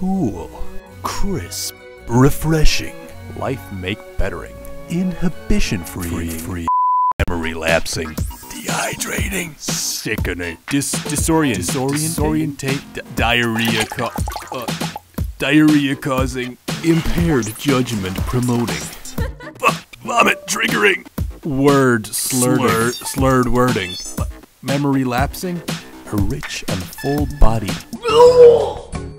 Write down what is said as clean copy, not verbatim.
Cool, crisp, refreshing, life-make-bettering, inhibition-free, memory lapsing, dehydrating, sickening, disorientate, diarrhea causing, impaired judgment promoting, vomit triggering, slurred wording, memory lapsing, a rich and full body.